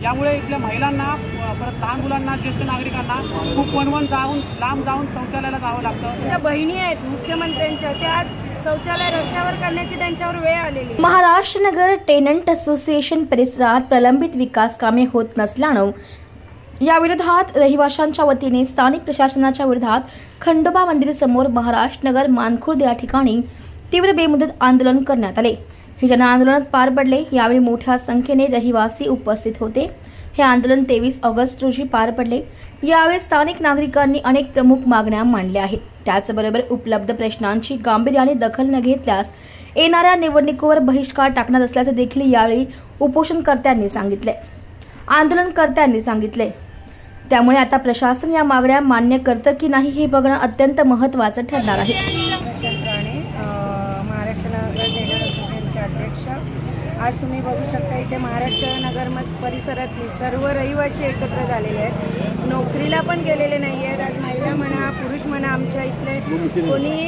यामुळे इथल्या महिलांना, परत लहान मुलांना, ज्येष्ठ नागरिकांना खूप वणवण जाऊन लांब जाऊन शौचालयाला जावं लागतं। त्या बहिणी आहेत मुख्यमंत्र्यांच्या, त्या शौचालय रस्त्यावर करण्याची त्यांच्यावर वेळ आलेली। महाराष्ट्र नगर टेनंट असोसिएशन परिसरात प्रलंबित विकास कामे होत नसल्यानं या विरोधात रहिवाशांच्या वतीने स्थानिक प्रशासनाच्या विरोधात खंडोबा मंदिर समोर महाराष्ट्र नगर मानखुर्द या ठिकाणी तीव्र बेमुदत आंदोलन करण्यात आले। हे जन आंदोलनात पार पडले। यावेळी मोठ्या संख्येने रहिवासी उपस्थित होते। हे आंदोलन 23 ऑगस्ट रोजी पार पडले। यावेळी स्थानिक नागरिकांनी अनेक प्रमुख मागण्या मांडल्या आहेत। त्याचबरोबर उपलब्ध प्रश्नांची गांभीर्याने दखल न घेतल्यास येणाऱ्या निवडणुकीवर बहिष्कार टाकणार असल्याचे देखील यावेळी उपोषणकर्त्यांनी सांगितले, आंदोलनकर्त्यांनी सांगितले। त्यामुळे आता प्रशासन या मागण्या मान्य करतं की नाही हे बघणं अत्यंत महत्त्वाचं ठरणार आहे। महाराष्ट्र नगर टेनंट असोसिएशनचे अध्यक्ष, आज तुम्ही बघू शकता इथे महाराष्ट्र नगर परिसरातली सर्व रहिवासी एकत्र झालेले आहेत। नोकरीला पण गेलेले नाही आहेत। आज महिला म्हणा, पुरुष म्हणा, आमच्या इथले कोणी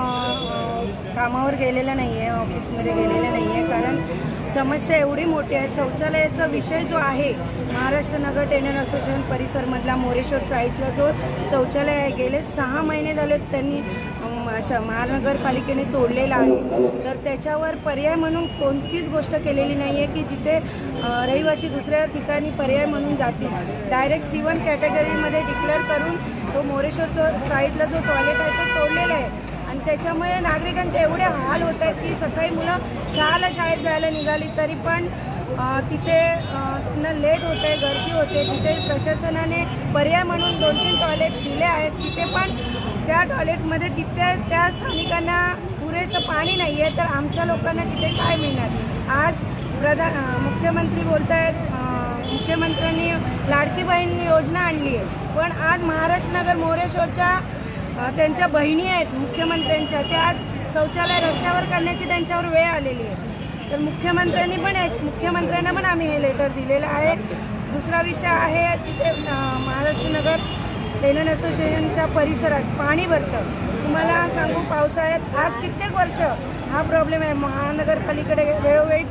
कामावर गेलेलं नाही आहे, ऑफिसमध्ये गेलेलं नाही आहे। कारण समस्या एवढी मोठी आहे। शौचालयाचा विषय जो आहे, महाराष्ट्र नगर टेनंट असोसिएशन परिसरमधला मोरेश्वरचा इथला जो शौचालय आहे, गेले 6 महिने झाले त्यांनी महानगरपालिकेने तोडलेला आहे। तर त्याच्यावर पर्याय म्हणून कोणतीच गोष्ट केलेली नाही आहे की जिथे रहिवासी दुसऱ्या ठिकाणी पर्याय म्हणून जातील। डायरेक्ट C1 कॅटेगरीमध्ये डिक्लेअर करून तो मोरेश्वर साईडला जो टॉयलेट आहे तो तोडलेला आहे। आणि त्याच्यामुळे नागरिकांचे एवढे हाल होत आहेत की सकाळी मुलं 6ला शाळेत जायला निघाली तरी पण तिथे त्यांना लेट होते, गर्दी होते। तिथे प्रशासनाने पर्याय म्हणून 2-3 टॉयलेट दिले आहेत, तिथे पण त्या टॉयलेटमध्ये तिथे त्या स्थानिकांना पुरेसं पाणी नाही आहे। तर आमच्या लोकांना तिथे काय मिळणार? आज मुख्यमंत्री बोलत आहेत, मुख्यमंत्र्यांनी लाडकी बहीण योजना आणली आहे, पण आज महाराष्ट्र नगर मोरेश्वरच्या त्यांच्या बहिणी आहेत मुख्यमंत्र्यांच्या, त्या आज शौचालय रस्त्यावर करण्याची त्यांच्यावर वेळ आलेली आहे। तर मुख्यमंत्र्यांना पण आम्ही हे लेटर दिलेलं आहे। दुसरा विषय आहे, तिथे महाराष्ट्र नगर टेनंट असोसिएशनच्या परिसरात पाणी भरतं। तुम्हाला सांगू, पावसाळ्यात आज कित्येक वर्ष हा प्रॉब्लेम आहे। महानगरपालिकेकडे वेळोवेळी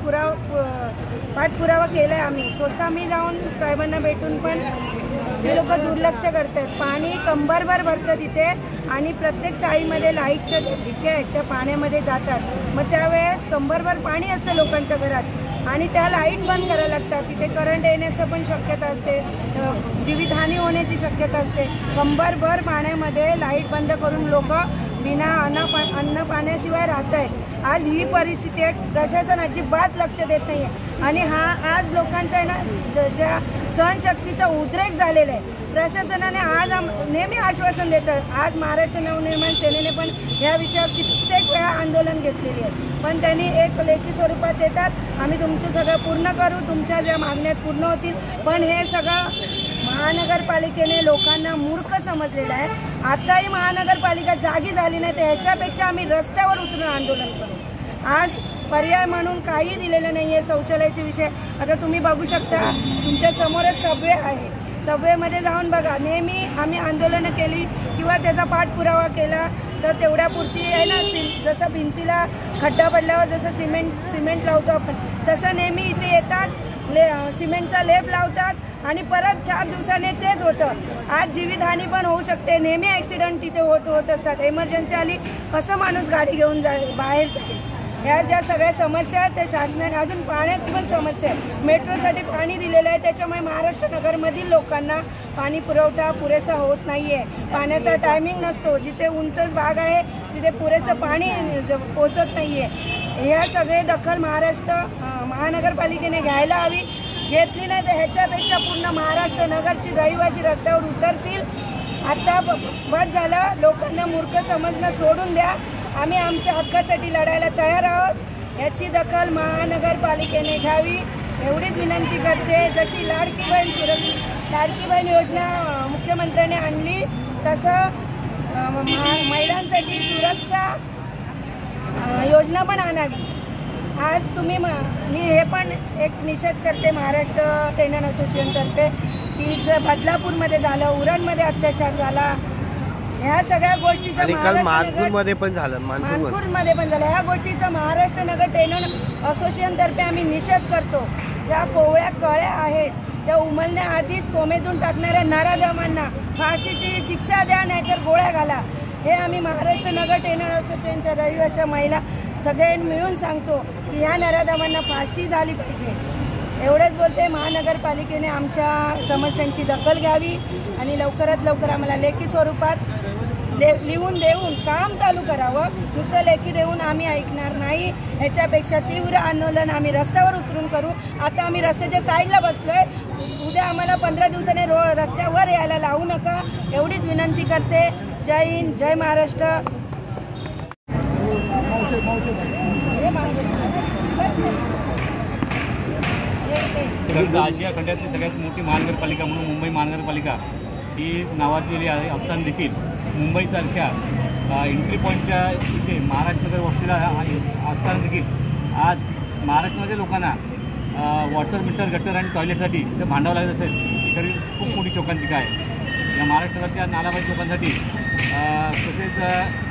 पाठपुरावा केला आहे आम्ही स्वतः, मी जाऊन साहेबांना भेटून, पण ते लोक दुर्लक्ष करतात। पाणी कंबरभर भरतं तिथे आणि प्रत्येक चाळीमध्ये लाईटच्या ढिक्या आहेत, त्या पाण्यामध्ये जातात। मग त्यावेळेस कंबरभर पाणी असतं लोकांच्या घरात आणि त्या लाईट बंद करायला लागतात। तिथे करंट येण्याचं पण शक्यता असते, जीवितहानी होण्याची शक्यता असते। कंबरभर पाण्यामध्ये लाईट बंद करून लोक बिना अन्न पाण्याशिवाय राहत आहेत। आज ही परिस्थिती आहे, प्रशासन अजिबात लक्ष देत नाही आहे आणि आज लोकांचा आहे ना ज्या सहनशक्तीचा उद्रेक झालेला आहे। प्रशासनाने आज नेहमी आश्वासन देतं। आज महाराष्ट्र नवनिर्माण सेनेने पण या विषयावर कित्येक वेळा आंदोलन घेतलेली आहे, पण त्यांनी एक लेखी स्वरूपात देतात, आम्ही तुमचं सगळं पूर्ण करू, तुमच्या ज्या मागण्या पूर्ण होतील। पण हे सगळं महानगरपालिकेने लोकांना मूर्ख समजलेलं आहे। आताही महानगरपालिका जागी झाली नाही तर ह्याच्यापेक्षा आम्ही रस्त्यावर उतरून आंदोलन करू। आज पर्याय म्हणून काही दिलेलं नाही आहे शौचालयाचे विषय। आता तुम्ही बघू शकता, तुमच्या समोरच सबवे आहे, सबवेमध्ये जाऊन बघा। नेहमी आम्ही आंदोलनं केली किंवा त्याचा पाठपुरावा केला तर तेवढ्यापुरती आहे ना, जसं भिंतीला खड्डा पडल्यावर जसं सिमेंट लावतो आपण, तसं नेहमी इथे येतात, सिमेंटचा लेप लावतात आणि परत 4 दिवसांनी तेच होतं। आज जीवितहानी पण होऊ शकते, नेहमी ॲक्सिडेंट तिथे होत असतात। इमर्जन्सी आली कसं माणूस गाडी घेऊन बाहेर जाईल? ह्या ज्या सगळ्या समस्या आहेत त्या शासनाने, अजून पाण्याची पण समस्या आहे। मेट्रोसाठी पाणी दिलेलं आहे, त्याच्यामुळे महाराष्ट्र नगरमधील लोकांना पाणी पुरवठा पुरेसा होत नाही आहे। पाण्याचा टायमिंग नसतो, जिथे उंच भाग आहे तिथे पुरेसं पाणी पोचत नाही आहे। ह्या सगळे दखल महानगरपालिकेने घ्यायला हवी, घेतली नाही तर ह्याच्यापेक्षा पूर्ण महाराष्ट्र नगरची रहिवासी रस्त्यावर उतरतील। आता बस झालं, लोकांना मूर्ख समजणं सोडून द्या। आम्ही आमच्या हक्कासाठी लढायला तयार आहोत। याची दखल महानगरपालिकेने घ्यावी एवढीच विनंती करते। जशी लाडकी बहीण योजना मुख्यमंत्र्यांनी आणली तसं महिलांसाठी सुरक्षा योजना पण आणावी। आज मी हे पण एक निषेध करते महाराष्ट्र टेनंट असोसिएशनतर्फे की जर बदलापूरमध्ये झालं, उरणमध्ये अत्याचार झाला, ह्या सगळ्या गोष्टीचा मानपूरमध्ये पण झालं, ह्या गोष्टीचा महाराष्ट्र नगर टेनंट असोसिएशन तर्फे आम्ही निषेध करतो। ज्या कोवळ्या कळ्या आहेत त्या उमलण्याआधीच कोमेजून टाकणाऱ्या नराधमांना फाशीची शिक्षा द्या, नाहीतर गोळ्या घाला. हे आम्ही महाराष्ट्र नगर टेनर असोसिएशनच्या रहिवासी महिला सगळ्यांनी मिळून सांगतो की ह्या नराधमांना फाशी झाली पाहिजे. एवढंच बोलते. महानगरपालिकेने आमच्या समस्यांची दखल घ्यावी आणि लवकरात लवकर आम्हाला लेखी स्वरूपात लिहून देऊन काम चालू करावं. नुसतं लेखी देऊन आम्ही ऐकणार नाही. ह्याच्यापेक्षा तीव्र आंदोलन आम्ही रस्त्यावर उतरून करू. आता आम्ही रस्त्याच्या साईडला बसलोय. उद्या आम्हाला 15 दिवसाने रस्त्यावर यायला लावू नका एवढीच विनंती करते. जय हिंद, जय महाराष्ट्र. आशिया खंडातली सगळ्यात मोठी महानगरपालिका म्हणून मुंबई महानगरपालिका ही नावाजलेली आहे. असताना देखील मुंबईसारख्या एंट्री पॉईंटच्या इथे महाराष्ट्र वस्तीला असताना देखील आज महाराष्ट्रामध्ये लोकांना वॉटर मीटर, गटर आणि टॉयलेटसाठी ते भांडावं लागत असेल ही खरी खूप मोठी शोकांतिका आहे. या महाराष्ट्राच्या नालाबाईत लोकांसाठी तसेच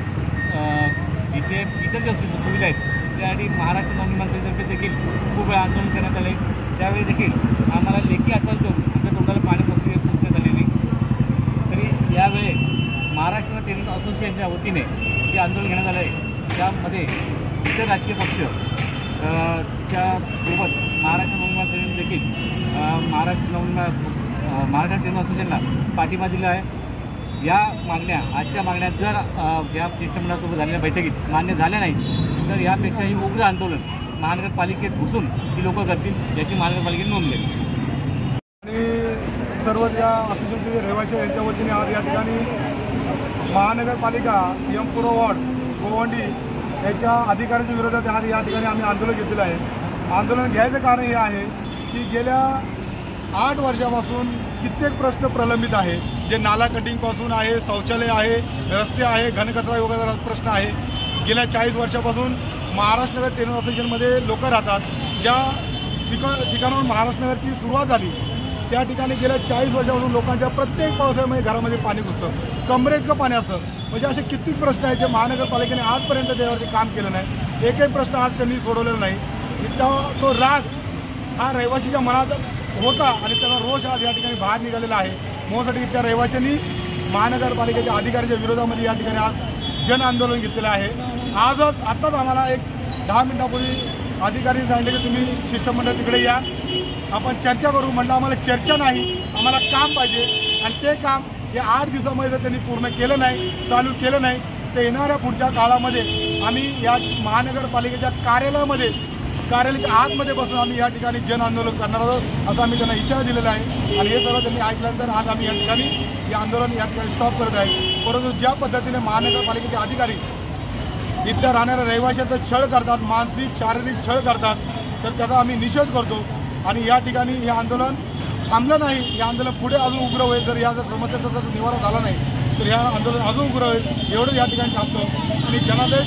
इथे इतर ज्या सुविधा आहेत त्यासाठी महाराष्ट्र नवनिर्माण देखील खूप वेळा आंदोलन करण्यात आले. त्यावेळी देखील आम्हाला लेखी आश्वासन देऊन आमच्या तोंडाला पाणी पुसण्यात आलेली. तरी यावेळी महाराष्ट्र टेनर असोसिएशनच्या वतीने जे आंदोलन घेण्यात आलं आहे त्यामध्ये इतर राजकीय पक्ष त्यासोबत महाराष्ट्र नवनिर्माण देखील महाराष्ट्र टेनर असोसिएशनला पाठिंबा दिला आहे. या मागण्या आजच्या मागण्या जर या शिष्टमंडळासोबत झालेल्या बैठकीत मान्य झाल्या नाही तर यापेक्षाही उग्र आंदोलन महानगरपालिकेत घुसून ही लोक करतील याची महानगरपालिकेने नोंद घेतली. आणि सर्व या असोसिएशनचे रहिवासी यांच्या वतीने आज या ठिकाणी महानगरपालिका यमपुरा वॉर्ड गोवंडी याच्या अधिकाऱ्यांच्या विरोधात आज या ठिकाणी आम्ही आंदोलन घेतलेलं आहे. आंदोलन घ्यायचं कारण हे आहे की गेल्या 8 वर्षापासून कित्येक प्रश्न प्रलंबित आहे. जे नाला कटिंगपासून आहे, शौचालय आहे, रस्ते आहे, घनकचरा वगैरे प्रश्न आहे. गेल्या 40 वर्षापासून महाराष्ट्र नगर टेनर असोसिएशनमध्ये लोक राहतात. ज्या ठिकाणाहून महाराष्ट्र नगरची सुरुवात झाली त्या ठिकाणी गेल्या 40 वर्षापासून लोकांच्या प्रत्येक पावसाळ्यामध्ये घरामध्ये पाणी घुसतं, कमरेइतकं पाणी असतं. म्हणजे असे कित्येक प्रश्न आहेत जे महानगरपालिकेने आजपर्यंत त्यावरती काम केलं नाही. एकही प्रश्न आज त्यांनी सोडवलेला नाही. तो राग हा रहिवासीच्या मनात होता आणि त्याचा रोष आज या ठिकाणी बाहेर निघालेला आहे. म्हणूनसाठी त्या रहिवाशांनी महानगरपालिकेच्या अधिकाऱ्यांच्या विरोधामध्ये या ठिकाणी आज जन आंदोलन घेतलेलं आहे. आत्ताच आम्हाला एक 10 मिनिटापूर्वी अधिकाऱ्यांनी सांगितलं की तुम्ही शिष्टमंडळ तिकडे या, आपण चर्चा करू. म्हटलं आम्हाला चर्चा नाही, आम्हाला काम पाहिजे. आणि ते काम या 8 दिवसामध्ये जर त्यांनी पूर्ण केलं नाही, चालू केलं नाही तर येणाऱ्या पुढच्या काळामध्ये आम्ही या महानगरपालिकेच्या कार्यालयाच्या आतमध्ये बसून आम्ही या ठिकाणी जन आंदोलन करणार आहोत असं आम्ही त्यांना इशारा दिलेला आहे. आणि हे सर्व त्यांनी ऐकल्यानंतर आज आम्ही या ठिकाणी हे आंदोलन या ठिकाणी स्टॉप करत आहे. परंतु ज्या पद्धतीने महानगरपालिकेचे अधिकारी इथल्या राहणाऱ्या रहिवाशांचा छळ करतात, मानसिक शारीरिक छळ करतात, तर त्याचा आम्ही निषेध करतो. आणि या ठिकाणी हे आंदोलन थांबलं नाही, हे आंदोलन पुढे अजून उग्र होईल. जर या समस्येचा जर निवारा झाला नाही तर हे आंदोलन अजून उग्र होईल. एवढं या ठिकाणी थांबतो. आणि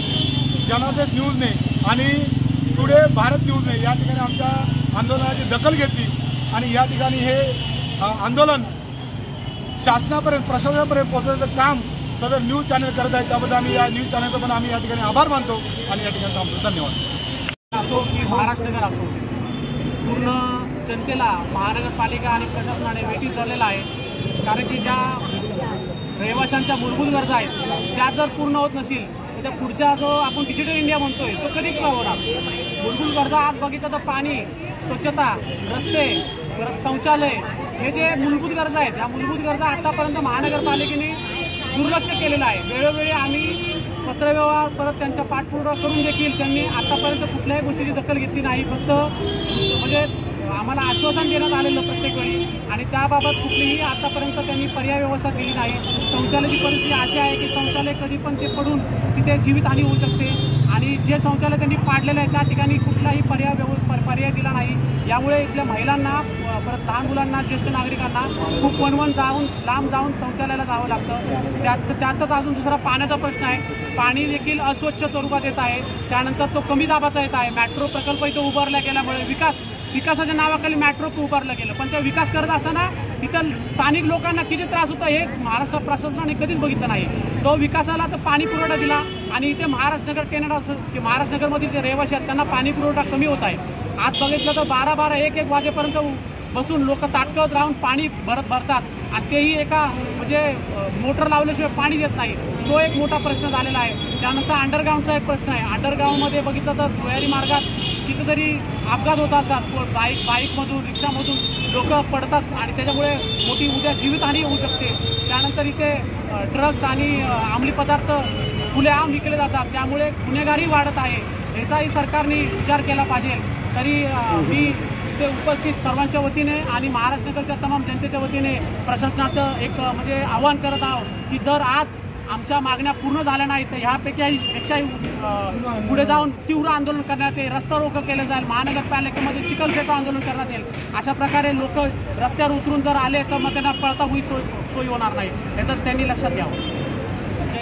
जनादेश न्यूजने आणि टुडे भारत न्यूजने या ठिकाणी आमच्या आंदोलनाची दखल घेतली आणि या ठिकाणी हे आंदोलन शासनापर्यंत, प्रशासनापर्यंत पोहोचवण्याचं काम सदर न्यूज चॅनल करत आहे. त्याबद्दल आम्ही या न्यूज चॅनलचा पण आम्ही या ठिकाणी आभार मानतो आणि या ठिकाणी थांबतो. धन्यवाद. असो की महाराष्ट्र नगर असो, पूर्ण जनतेला महानगरपालिका आणि प्रशासनाने वेठीस धरलेला आहे. कारण की ज्या रहिवाशांच्या मूलभूत गरजा आहेत त्या जर पूर्ण होत नसेल तर त्या पुढचा जो आपण डिजिटल इंडिया म्हणतोय तो कधी होणार. मूलभूत गरजा आज बघितलं तर पाणी, स्वच्छता, रस्ते, शौचालय हे जे मूलभूत गरजा आहेत या मूलभूत गरजा आतापर्यंत महानगरपालिकेने दुर्लक्ष केलेलं आहे. वेळोवेळी आम्ही पत्रव्यवहार परत त्यांचा पाठपुरावा करून देखील त्यांनी आतापर्यंत कुठल्याही गोष्टीची दखल घेतली नाही. फक्त म्हणजे आम्हाला आश्वासन देण्यात आलेलं प्रत्येक वेळी आणि त्याबाबत कुठलीही आतापर्यंत त्यांनी पर्याय व्यवस्था दिली नाही. शौचालयाची परिस्थिती अशी आहे की शौचालय कधी पण ते पडून तिथे जीवितहानी होऊ शकते आणि जे शौचालय त्यांनी पाडलेलं आहे त्या ठिकाणी कुठलाही पर्याय दिला नाही. यामुळे इथल्या महिलांना, परत लहान मुलांना, ज्येष्ठ नागरिकांना खूप वणवण जाऊन लांब जाऊन शौचालयाला जावं लागतं. त्यातच अजून दुसरा पाण्याचा प्रश्न आहे. पाणी देखील अस्वच्छ स्वरूपात येत आहे. त्यानंतर तो कमी दाबाचा येत आहे. मेट्रो प्रकल्प इथं उभारला गेल्यामुळे विकासाच्या नावाखाली मेट्रो उभारलं गेलं, पण त्या विकास करत असताना इथं स्थानिक लोकांना किती त्रास होता हे महाराष्ट्र प्रशासनाने कधीच बघितलं नाही. तो विकासाला तर पाणी पुरवठा दिला आणि इथे महाराष्ट्र नगर टेनर महाराष्ट्र नगरमधील जे रहिवासी आहेत त्यांना पाणी पुरवठा कमी होत आहे. आज बघितलं तर 12-12, 1-1 वाजेपर्यंत बसून लोक ताटकळत राहून पाणी भरतात आणि तेही एका म्हणजे मोटर लावल्याशिवाय पाणी देत नाही. तो एक मोठा प्रश्न झालेला आहे. त्यानंतर अंडरग्राऊंडचा एक प्रश्न आहे. अंडरग्राऊंडमध्ये बघितलं तर भुयारी मार्गात कितीतरी अपघात होत असतात. बाईकमधून रिक्षामधून लोक पडतात आणि त्याच्यामुळे मोठी उद्या जीवितहानी होऊ शकते. त्यानंतर इथे ड्रग्ज आणि अंमली पदार्थ खुलेआम विकले जातात, त्यामुळे गुन्हेगारी वाढत आहे. याचाही सरकारने विचार केला पाहिजे. तरी मी इथे उपस्थित सर्वांच्या वतीने आणि महाराष्ट्राच्या तमाम जनतेच्या वतीने प्रशासनाचं एक म्हणजे आवाहन करत आहोत की जर आज आमच्या मागण्या पूर्ण झाल्या नाहीत तर ह्यापेक्षाही पुढे जाऊन तीव्र आंदोलन करण्यात येईल. रस्ता रोको केलं जाईल. महानगरपालिकेमध्ये चिखल फेको आंदोलन करण्यात येईल. अशा प्रकारे लोक रस्त्यावर उतरून जर आले तर मग त्यांना पळता होई सोयी होणार नाही. याचं त्यांनी लक्षात घ्यावं.